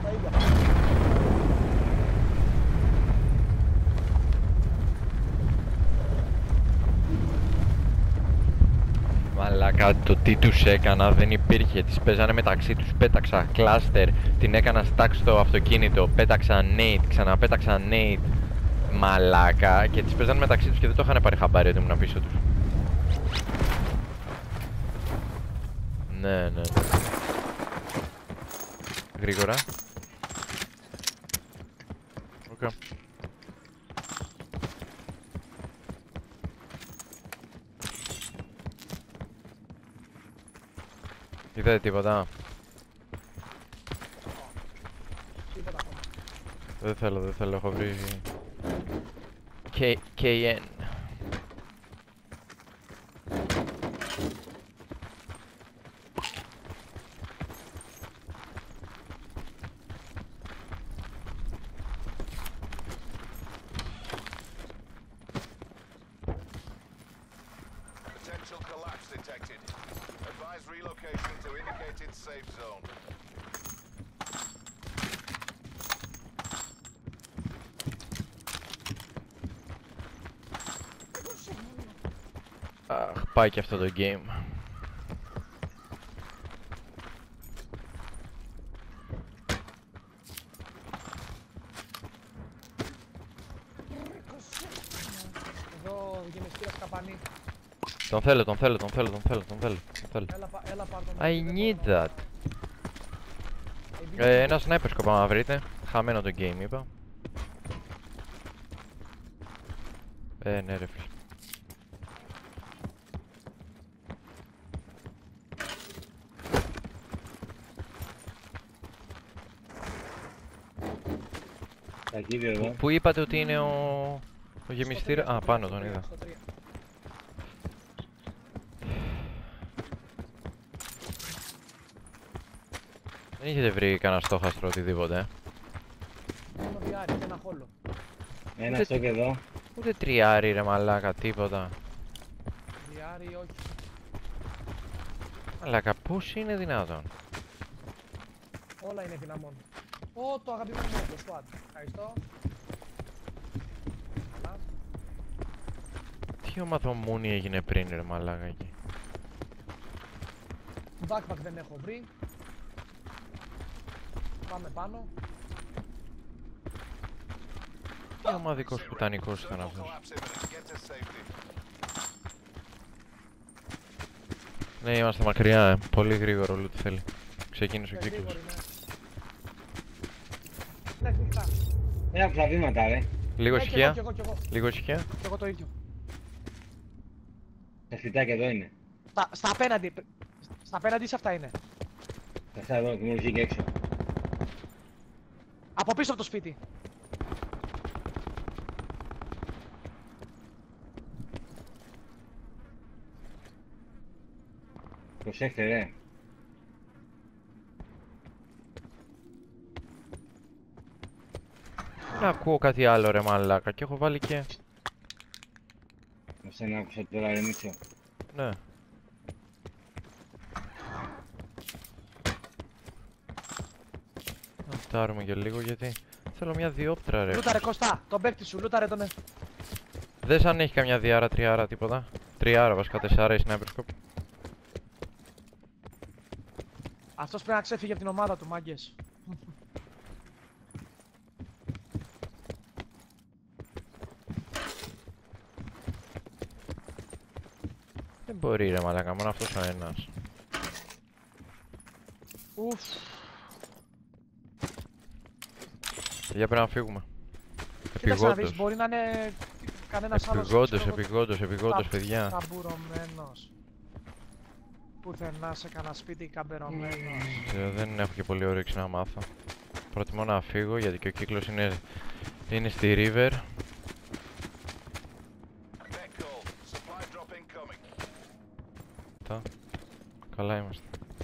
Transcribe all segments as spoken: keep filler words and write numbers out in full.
Τα ίδια. Μαλάκα, το τι τους έκανα δεν υπήρχε. Τις παίζανε μεταξύ τους, πέταξα cluster, την έκανα stack στο αυτοκίνητο, πέταξα nade, ξαναπέταξα nade. Μαλάκα, και τις παίζανε μεταξύ τους και δεν το είχαν πάρει χαμπάρι ότι ήμουν πίσω τους. Ναι, ναι, ναι. Γρήγορα. Okay. Είδατε τίποτα? Τίποτα ακόμα. Δεν θέλω, δεν θέλω, έχω βρει κέι εν. Potential collapse detected. Advise relocation to indicated safe zone. Αχ, πάει και αυτό το game. Εδώ γεμιστήρας καπανί. Τον θέλω, τον θέλω, τον θέλω, τον θέλω, τον θέλω, τον θέλω. Έλα, πα- έλα πάρ' τον. I Δεν need μπορώ that. να- Ε, ένα sniper σκοπά να βρείτε. Χαμένο το game, είπα. Ε, ναι ρε φίλε. Ταχύδι εδώ. Πού είπατε ότι είναι ο, ο Στο γεμιστήρα? τρία, Α, στο πάνω τρία, τον στο είδα. τρία, στο τρία. Δεν έχετε βρει κανένα στόχαστρο οτιδήποτε? Μόνο διάρρη και ένα χόλο. Ένα Ούτε- στο και εδώ. Ούτε τριάρι ρε μαλάκα, τίποτα. Διάρρη όχι. Μαλάκα, πώς είναι δυνατόν? Όλα είναι δυναμών. Ω, το αγαπημένο μου το squad. Ευχαριστώ. Καλά. Τι ομαδομούνι έγινε πριν ρε μαλάκα εκεί? Backpack δεν έχω βρει. Πάμε πάνω. Τι ομαδικός πουτανικός ήταν Circle αυτός? collapse imminent. Get to safety. Ναι, είμαστε μακριά, ε. Πολύ γρήγορο loot θέλει. Ξεκίνησε ο Ε, κύκλος. γρήγορη, ναι. Ναι, κλειστά. Δεν άκουσα βήματα, ρε. Λίγο Ναι, κι εγώ, ησυχία, κι εγώ, κι εγώ. λίγο ησυχία. Κι εγώ το ίδιο. Τα σπιτάκια εδώ είναι. Στα, στα απέναντι. Στα απέναντι σε αυτά είναι. Τα αυτά εδώ, και μόλις βγήκε έξω. Από πίσω από το σπίτι. Προσέχτε, ρε. Δεν ακούω κάτι άλλο ρε μαλάκα και έχω βάλει και... Με σένα άκουσα τώρα, ρε Μίτσο. Ναι. Να φτάρουμε και λίγο γιατί θέλω μια διόπτρα ρε. Λούταρε Κωστά, τον παίκτη σου, λούταρε τον. Δες αν έχει καμιά διάρα, τριάρα, τίποτα. Τριάρα βασικά, τεσσάρα η sniper scope. Αυτός πρέπει να ξέφυγε από την ομάδα του, μάγκες. Δεν μπορεί ρε μαλάκα, μόνο αυτός ο ένας. Ουφ. Για πρέπει να φύγουμε. Κοίταξε να δεις, Επιγόντως. μπορεί να είναι κανένας άλλος. Επιγόντως, ξέρω εγώ, επιγόντως, επιγόντως τα- παιδιά. Καμπουρωμένος. Πουθενά σε κανένα σπίτι καμπερωμένος. Ε, Δεν έχω και πολύ όρεξη να μάθω. Προτιμώ να φύγω γιατί και ο κύκλος είναι, είναι στη river. Net call. Supply drop incoming. Τα. Καλά είμαστε.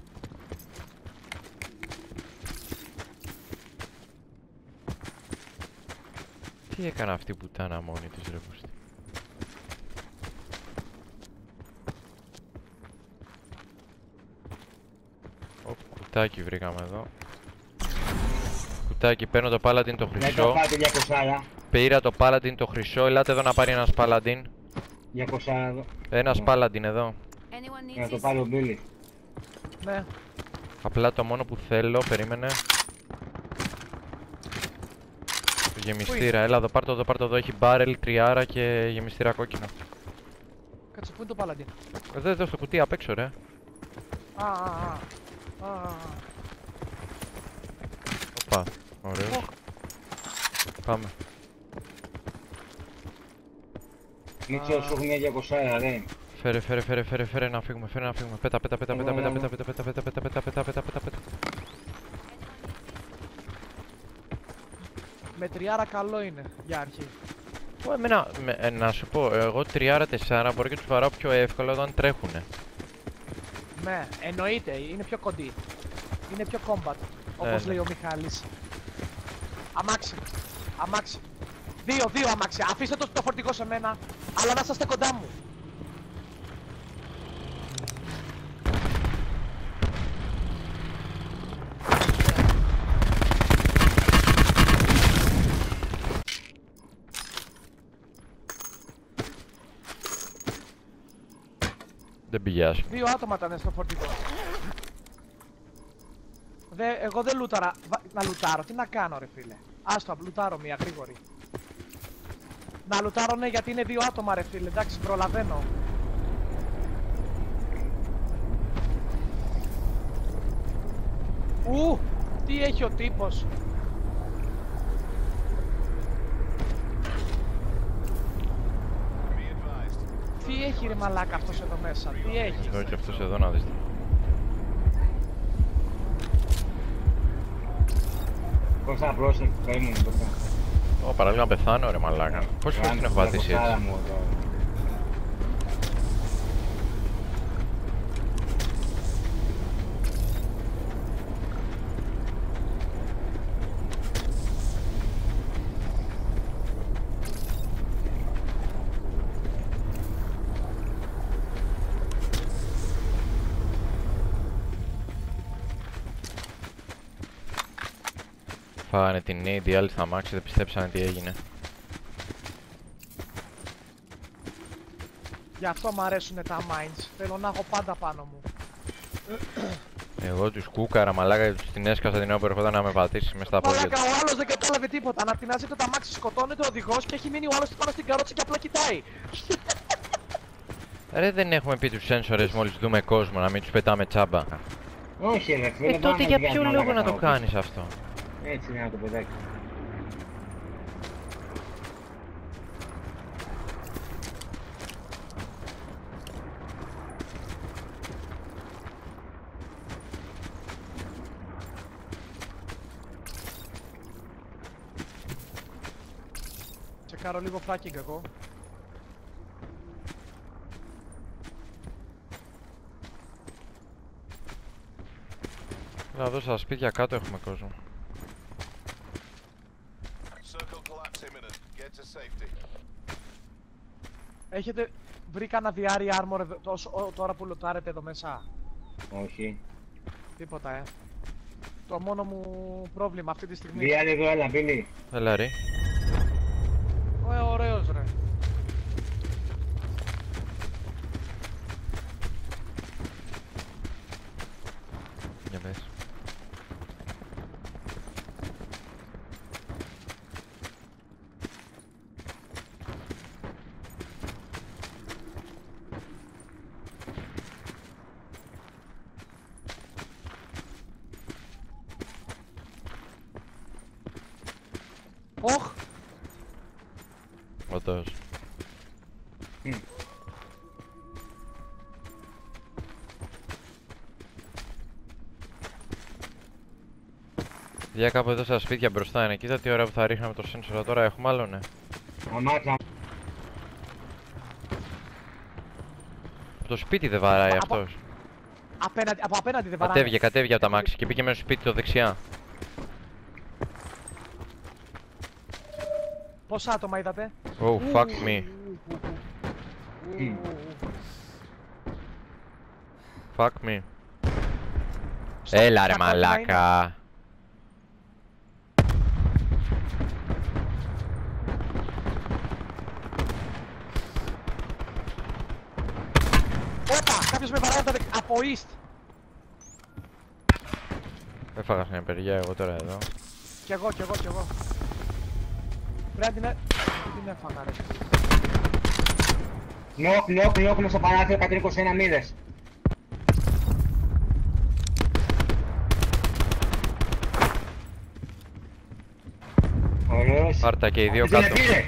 Τι έκανα αυτή η πουτάνα μόνη της ρε πούστη. Ω, κουτάκι βρήκαμε εδώ. Λεφτάκι, παίρνω το Paladin το Ναι, το χρυσό. πάτε διακόσια. Πήρα το Paladin το χρυσό, ελάτε εδώ να πάρει ένας Paladin. διακόσια εδώ. Ένας Ναι. Paladin εδώ. Anyone Να needs το this? πάρει ο Μπίλης. Ναι. Απλά το μόνο που θέλω, περίμενε. Το γεμιστήρα, έλα εδώ, πάρ' το εδώ, πάρ' το εδώ, έχει barrel, τριάρα και γεμιστήρα κόκκινο. Κάτσε, πού είναι το Paladin? Εδώ, εδώ στο κουτί απ' έξω ρε. Α, α, α. Α, α, α. Οπα, ωραίος. Οχ. Πάμε. Μίτσο, σου έχω μια διακόσια, ρε. Φέρε, φέρε, φέρε, φέρε, φέρε να φύγουμε, φέρε να φύγουμε. Πέτα, πέτα, πέτα, Εγώ, πέτα, πέτα, εγώ. πέτα, πέτα, πέτα, πέτα, πέτα, πέτα, πέτα, πέτα, πέτα, πέτα. Με τριάρα καλό είναι για αρχή. Ω, εμένα, με, ε, να σου πω, εγώ τριάρα τεσσάρα μπορώ και τους βαράω πιο εύκολα όταν τρέχουνε. Ναι, εννοείται, είναι πιο κοντή. Είναι πιο combat, όπως ναι. λέει ο Μιχάλης. Αμάξι, αμάξι. Δύο, δύο αμάξι. Αφήστε το, το φορτηγό σε μένα, αλλά να είσαστε κοντά μου. Δεν πηγιάσου. Δύο άτομα ήταν στο φορτηγό. Δε, εγώ δεν λούταρα. Βα- Να λουτάρω, τι να κάνω ρε φίλε. Άστο, λουτάρω μία γρήγορη. Να λουτάρω ναι, γιατί είναι δύο άτομα ρε φίλε, εντάξει προλαβαίνω. Ου, τι έχει ο τύπος. Be advised. Τι έχει ρε μαλάκα αυτός εδώ μέσα, τι έχει. Εδώ και αυτός εδώ να δεις. Πώς θα πρόσεχε, περίμενε μπροστά. Ω, παραλίγο να πεθάνω ρε μαλάκα. Πόσες φορές την έχω πατήσει έτσι. Μου, εδώ. Φάγανε την nade, οι άλλοι στα μάξι, δεν πιστέψανε τι έγινε. Γι' αυτό μου αρέσουν τα mines, θέλω να έχω πάντα πάνω μου. Εγώ τους κούκαρα μαλάκα, τους την έσκασα την ώρα που ερχόταν να με πατήσει μες στα πόδια Μαλάκα, του. ο άλλος δεν κατάλαβε τίποτα. Να τεινάζεται το αμάξι, σκοτώνεται ο οδηγός και έχει μείνει ο άλλος πάνω στην καρότσα και απλά κοιτάει. Ρε δεν έχουμε πει τους σένσορες μόλις δούμε κόσμο να μην τους πετάμε τσάμπα. Όχι ρε φίλε, Ε τότε για ποιο λόγο να το κάνει. κάνεις αυτό. Έτσι είναι να το πετάξεις. Τσεκάρω λίγο fracking εγώ. Να δω στα σπίτια κάτω έχουμε κόσμο. Circle collapse imminent. Get to safety. Έχετε βρει κανένα διάρρη armor εδώ- τόσο- ο- τώρα που λουτάρετε εδώ μέσα. Όχι. Τίποτα, ε. Το μόνο μου πρόβλημα αυτή τη στιγμή. Διάλε εδώ, έλα Μπίλη. Έλα ρε. Ε, ωραίος ρε. Για πες. Οχ! Όντως. Μμ. Για κάπου εδώ στα σπίτια μπροστά είναι. Κοίτα τι ώρα που θα ρίχναμε το σένσορα τώρα. Έχουμε άλλο ναι. Αμάξα. Από το σπίτι δεν βαράει Από- αυτός. Απέναντι, από απέναντι δεν βαράνε. Κατέβηκε, κατέβηκε από τα μάξι και πήγε μέσα στο σπίτι το δεξιά. Πόσα άτομα είδατε? Oh, fuck me. Μμ. Fuck me. Έλα ρε Στα κόκκινα μαλάκα. Όπα, κάποιος με βαράει τα δεκ... από east. Έφαγα στην απεργία εγώ τώρα εδώ. Κι εγώ, κι εγώ, κι εγώ. Πρέπει να την, έ... την έφαγα ρε. Νοκ, νοκ, νοκ, μες στο παράθυρο εκατόν είκοσι ένα μοίρες. Ωραίος. Πάρτα και οι δύο Την κάτω. επήρε.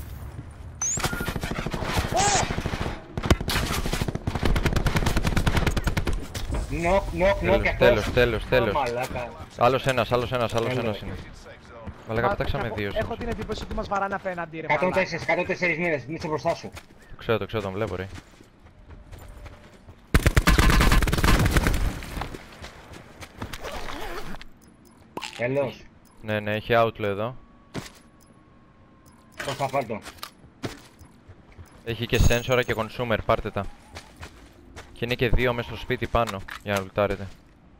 Νοκ, νοκ, νοκ και Τέλος, αυτός. τέλος, τέλος, Ω, τέλος. μαλάκα. Άλλος ένας, άλλος ένας, άλλος Τέλος. ένας είναι. Safe zone. Μαλάκα Μα, πετάξαμε έχω- δύο. Έχω την εντύπωση ότι μας βαράνε απέναντι ρε εκατόν μαλάκα. τέσσερα, εκατόν τέσσερα μοίρες, μίλησε μπροστά σου. Το ξέρω, το ξέρω, τον βλέπω ρε. Τέλος. Ναι, ναι, έχει outlet εδώ. Πώς θα πάρ' το. Έχει και sensor και consumer, πάρτε τα. Και είναι και δύο μέσα στο σπίτι πάνω για να λουτάρετε.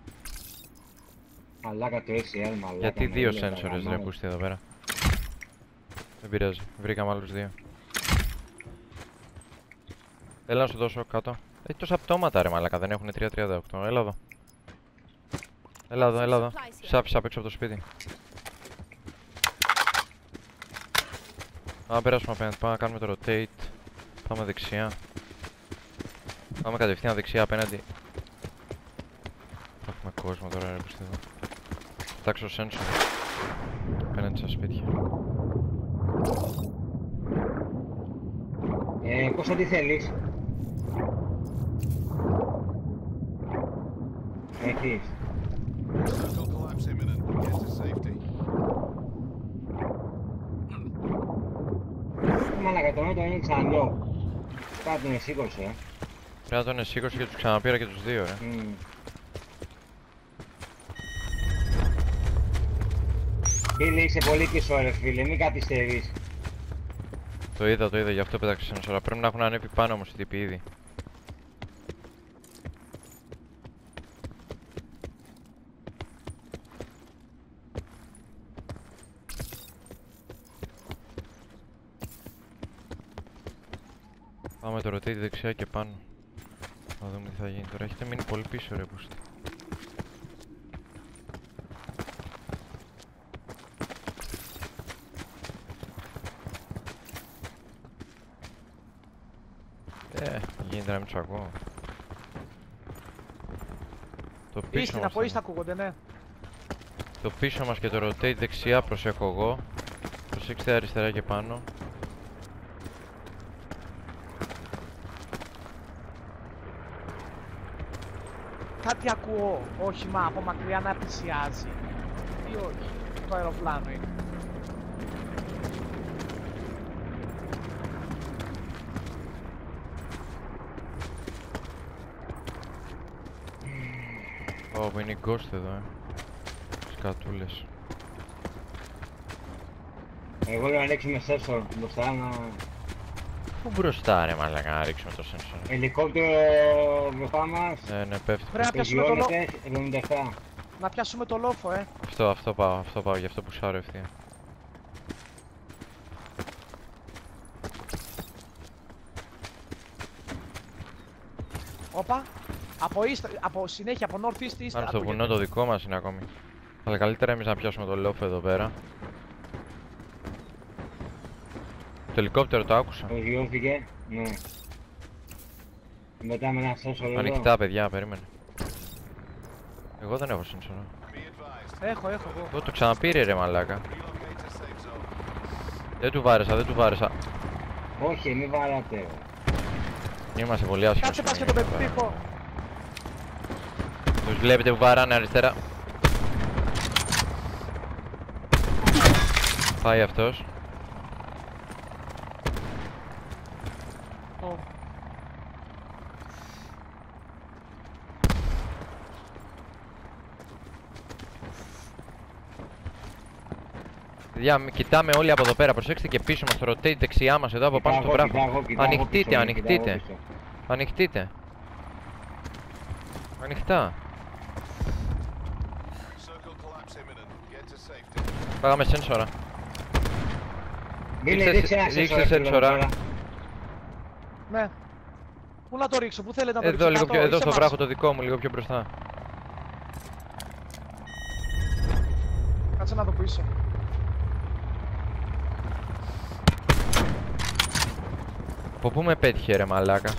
Μαλάκα το έξι ελ, μαλάκα. Γιατί με δύο ήλιο, sensors ρε γαμάει. πούστη εδώ πέρα. Δεν πειράζει, βρήκαμε άλλους δύο. Έλα να σου δώσω κάτω. Έχει τόσα πτώματα ρε μαλάκα, δεν έχουν τρία τριάντα οκτώ. Έλα εδώ. Έλα εδώ, έλα εδώ. Σάπ, σάπ έξω από το σπίτι. Πάμε να περάσουμε απέναντι, πάμε να κάνουμε το rotate. Πάμε δεξιά. Πάμε κατευθείαν δεξιά απέναντι. Θα έχουμε κόσμο τώρα ρε πούστη εδώ. Κοιτάξω sensor. Απέναντι στα σπίτια. Ε, Κώστα τι θέλεις. Έχεις. Circle collapse imminent. Get to safety. Μαλάκα το νότο είναι ξαναλιό. Κάτι τον εσήκωσε, ε. Πρέπει να τον εσήκωσε και τους ξαναπήρα και τους δύο ρε. Μμμ. Φίλε, είσαι πολύ πίσω ρε φίλε, μην καθυστερείς. Το είδα, το είδα, γι' αυτό πέταξε sensor. Πρέπει να έχουν ανέβει πάνω όμως οι τύποι ήδη. Πάμε το rotate δεξιά και πάνω. Να δούμε τι θα γίνει τώρα. Έχετε μείνει πολύ πίσω ρε πούστη. Ε, γίνεται να μην τους ακούω. Το πίσω Ίστινα, μας, από east θα- ακούγονται, ναι. το πίσω μας και το rotate δεξιά προσέχω εγώ. Προσέξτε αριστερά και πάνω. Κάτι ακούω, όχημα από μακριά να πλησιάζει. Ή όχι, το αεροπλάνο είναι. Ω, που είναι η ghost εδώ, ε. Σκατούλες. Εγώ λέω να ρίξουμε sensor μπροστά να... Πού μπροστά ρε μαλάκα να ρίξουμε το sensor. Ελικόπτερο μπροστά μας. Ναι, ναι, πέφτει. Πρέπει να πιάσουμε το λόφο. Πεζιώνεται εβδομήντα επτά. Να πιάσουμε το λόφο, ε. Αυτό, αυτό πάω, αυτό πάω, γι' αυτό που σάρω ευθεία. Όπα. Από east, από συνέχεια, από north east east. Πάνω στο ακούγεται. βουνό το δικό μας είναι ακόμη. Αλλά καλύτερα εμείς να πιάσουμε το λόφο εδώ πέρα. Το ελικόπτερο το άκουσα. Προσγειώθηκε. Ναι. Μετά με ένα sensor εδώ. Ανοιχτά παιδιά, περίμενε. Εγώ δεν έχω sensor. Be advised. Έχω, έχω εγώ. Εγώ το ξαναπήρε ρε μαλάκα. Relocate to safe zone. Δεν του βάρεσα, δεν του βάρεσα. Όχι, μη βαράτε. Είμαστε πολύ άσχημοι. Κάτσε πας και τον πετύχω. Τους βλέπετε που βαράνε αριστερά. Πάει αυτός. Ω. Παιδιά, μ- κοιτάμε όλοι από εδώ πέρα. Προσέξτε και πίσω μας το rotate δεξιά μας εδώ από πάνω στο βράχο. Ανοιχτείτε, ανοιχτείτε. Ανοιχτείτε. Ανοιχτά. Circle collapse imminent. Get to safety. Πάγαμε sensor. Μην Ρίξτε- ρίξε ένα ρίξτε sensor. sensor, εδώ α. πέρα. Ναι. Πού να το ρίξω, πού θέλετε να το Εδώ, ρίξω? λίγο κάτω, πιο, εδώ ή σε στο εμάς? βράχο το δικό μου, λίγο πιο μπροστά. Κάτσε να δω που είσαι. Από πού με πέτυχε ρε μαλάκα?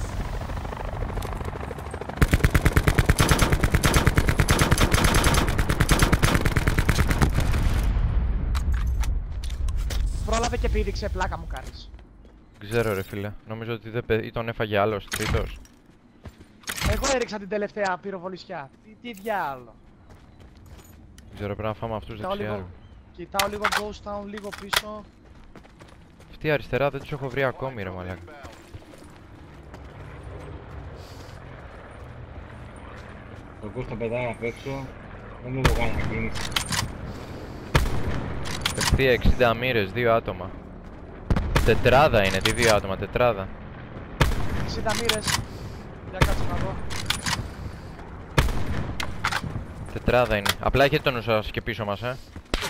Πρόλαβε και πήδηξε, πλάκα μου κάνεις. Δεν ξέρω ρε φίλε, νομίζω ότι δεν πε... ή τον έφαγε άλλος τρίτος. Εγώ έριξα την τελευταία πυροβολισιά. Τι, τι διάλο. Δεν ξέρω, πρέπει να φάμε αυτούς Κοιτάω δεξιά. λίγο, κοιτάω λίγο ghost town, λίγο πίσω. Αυτή αριστερά δεν τους έχω βρει ακόμη ρε μαλάκα. Το Κώστα πετάει απ' έξω. Δεν μου το κάνω κίνηση. Ευθεία εξήντα μοίρες, δύο άτομα. Τετράδα είναι, τι δύο άτομα, τετράδα. εξήντα μοίρες. Για κάτσε να δω. Τετράδα είναι. Απλά έχετε τον νου σας και πίσω μας, ε.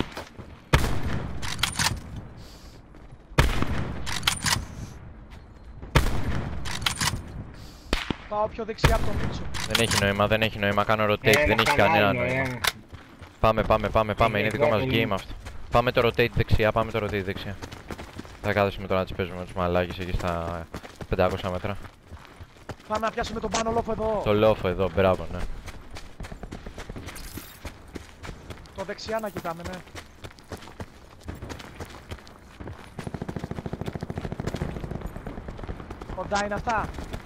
Πάω πιο δεξιά από τον Μίτσο. Δεν έχει νόημα, δεν έχει νόημα, κάνω rotate, Ένα δεν έχει κανάλι, κανένα ωραία. νόημα. Πάμε, πάμε, πάμε, πάμε, είναι δικό μας game αυτό. Πάμε το rotate δεξιά, πάμε το rotate δεξιά. Θα κάθεσουμε τώρα να τις παίζουμε τους μαλάκες εκεί στα πεντακόσια μέτρα. Πάμε να πιάσουμε τον πάνω λόφο εδώ. Το λόφο εδώ, μπράβο, ναι. Το δεξιά να κοιτάμε, ναι. Κοντά είναι αυτά.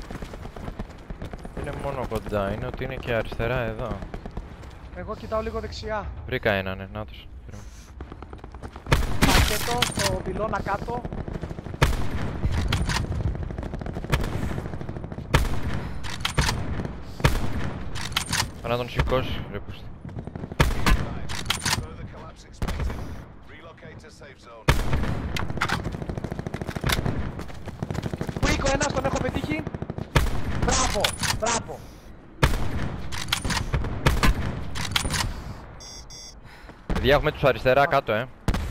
Είναι μόνο κοντά, είναι ότι είναι και αριστερά εδώ. Εγώ κοιτάω λίγο δεξιά. Βρήκα έναν, ναι, νάτος. Πακέτο στο πυλώνα κάτω. Θα να τον σηκώσει, ρε πούστη. Further collapse expected. Relocate to safe zone. Πουίκο ένας, τον έχω πετύχει. Μπράβο, μπράβο. Παιδιά, έχουμε τους αριστερά κάτω, ε.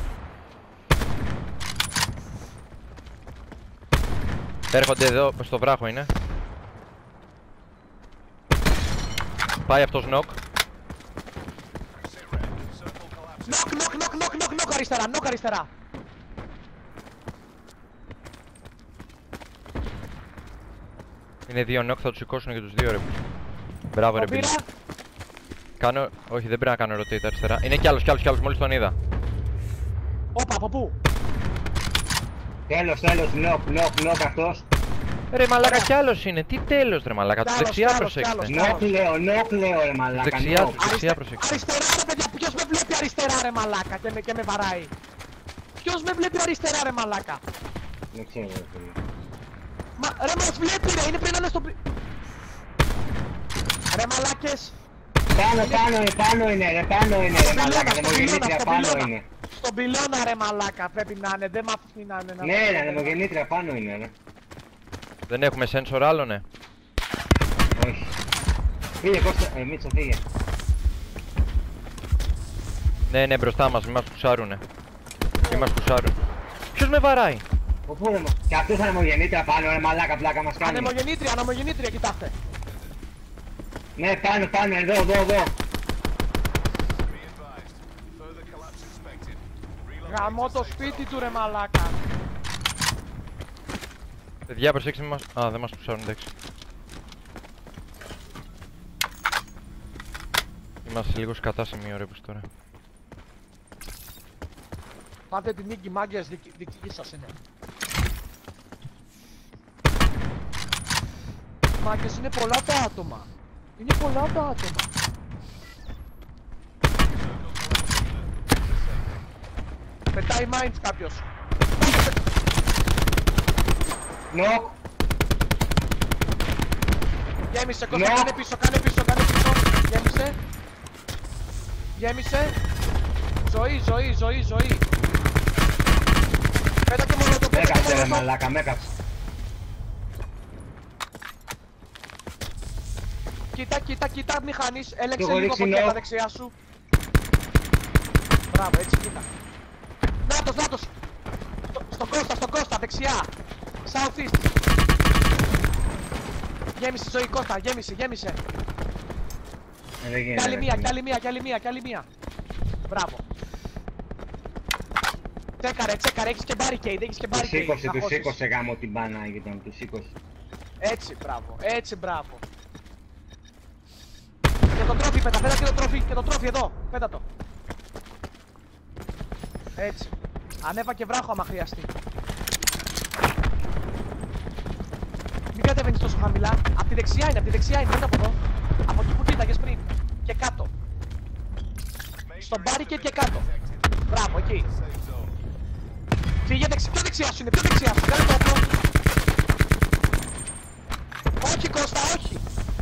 Έρχονται εδώ, στο βράχο είναι. Πάει αυτός νοκ. Sit rep. Circle collapse. Νοκ, νοκ, νοκ, νοκ, νοκ, νοκ αριστερά, νοκ αριστερά. Είναι δύο νοκ, θα τους σηκώσουν και τους δύο ρε. Μπράβο ρε Τον πήρα. Μπίλ. Κάνω, όχι δεν πρέπει να κάνω rotate αριστερά. Είναι κι άλλος, κι άλλος, κι άλλος, μόλις τον είδα. Όπα, από πού? Τέλος, τέλος, νοκ, νοκ, νοκ αυτός. Ρε μαλάκα κι άλλος είναι, τι τέλος ρε μαλάκα, τους Κι άλλος, δεξιά κι άλλος, προσέξτε. κι άλλος. Νοκ λέω, νοκ λέω ρε μαλάκα, Δεξιά, νοκ. τους δεξιά Αριστε- προσέξτε. Αριστερά ρε παιδιά, ποιος με βλέπει αριστερά ρε μαλάκα και με, και με βαράει. Ποιος με βλέπει αριστερά ρε μαλάκα. Δεν ξέρω ρε φίλε. Μα ρε μας βλέπει ρε, είναι πριν να είναι στο πι- Ρε μαλάκες. Πάνω, πάνω, είναι, πάνω είναι ρε, πάνω είναι ρε Στον μαλάκα, πυλώνα, δεν μου στον πυλώνα, γεννήτρια στον πάνω πυλώνα. είναι. Στον πυλώνα ρε μαλάκα πρέπει να είναι, δεν μ' αφήνει να είναι. να- Ναι ρε, δεν μου γεννήτρια πάνω είναι ρε. Δεν έχουμε sensor άλλο ναι. Όχι. Φύγε Κώστα, ε, Μίτσο φύγε. Ναι, ναι, μπροστά μας, μη μας κουσάρουνε. Μη μας κουσάρουν. Ποιος με βαράει? Οπού ρε, και αυτός θα είναι μου γεννήτρια πάνω ρε μαλάκα, πλάκα μας κάνει. Ανεμογεννήτρια, ανεμογεννήτρια, κοιτάξτε. Ναι, πάνω, πάνω, εδώ, εδώ, εδώ. Be advised. Further collapse expected. Relocate Γαμώ to το safe σπίτι zone. του ρε μαλάκα. Παιδιά, προσέξτε μη μας... Α, δεν μας κουσάρουν, εντάξει. Είμαστε λίγο σκατά σημείο ρε πούς τώρα. Πάτε την νίκη μάγκες, δική, δική σας είναι. Μάγκες είναι πολλά τα άτομα. Είναι πολλά τα άτομα. Πετάει mines κάποιος. Νοκ, Γέμισε Κώστα, Ναι. κάνε πίσω, κάνε πίσω, κάνε πίσω. Γέμισε. Γέμισε. Ζωή, ζωή, ζωή, ζωή. Πέτα και μόνο το με πέτα και έκαψε ρε μόνο το. μαλάκα, με έκαψε. Κοίτα, κοίτα, κοίτα, μη χάνεις. Έλεξε έχω λίγο ρίξει φωτιά νο. τα δεξιά σου. Μπράβο, έτσι κοίτα. Νάτος, νάτος. Στο, στον Κώστα, στον Κώστα, δεξιά. South east. Γέμισε ζωή Κώστα, γέμισε, γέμισε. Ε, δεν Κι γίνεται. άλλη ρε μία, φίλε. κι άλλη μία, κι άλλη μία, κι άλλη μία. Μπράβο. Τσέκαρε, τσέκαρε, έχεις και barricade, έχεις και Τους barricade. σήκωσε, να τους χώσεις. σήκωσε γάμο την μπάνα γείτον, τους σήκωσε. Έτσι, μπράβο, έτσι, μπράβο. Και το τρόφι πέτα, πέτα και το τρόφι, και το τρόφι εδώ, πέτα το. Έτσι. Ανέβα και βράχο άμα χρειαστεί. Μην κατεβαίνεις τόσο χαμηλά. Απ' τη δεξιά είναι, απ' τη δεξιά είναι, δεν είναι από εδώ. Από εκεί που κοίταγες πριν. Και κάτω. Στον barricade και κάτω. Μπράβο, εκεί. Safe zone. Φύγε δεξιά, πιο δεξιά σου είναι, πιο δεξιά σου. Κάνε το όπλο. Όχι Κώστα, όχι.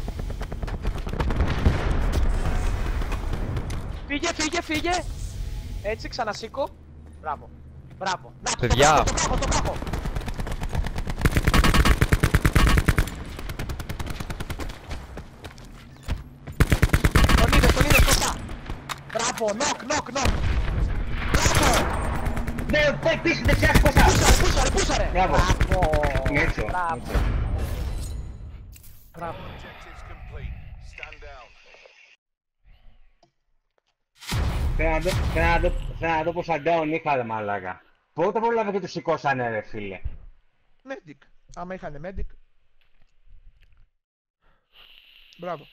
Φύγε, φύγε, φύγε. Έτσι, ξανασήκω. Μπράβο. Μπράβο. Να, το Παιδιά. πάγω, το πάγω, το πάγω. Τον είδες, τον είδες Κώστα. Μπράβο, νοκ, νοκ, νοκ. Μπράβο. Ναι, πάει πίσω δεξιά, Κώστα! Πούσαρε, πούσαρε, πούσαρε. Μπράβο. Μπράβο. Νέτσο, Μπράβο. νέτσο. Μπράβο. Objectives complete. Stand down. Θέλω να δω, θέλω να δω, θέλω να δω πόσα down είχα ρε μαλάκα. Πότε πρόλαβε και τους σηκώσανε ρε φίλε. Medic. Άμα είχανε medic. Μπράβο.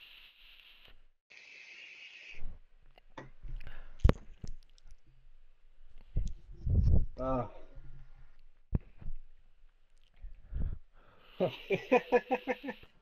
Ah.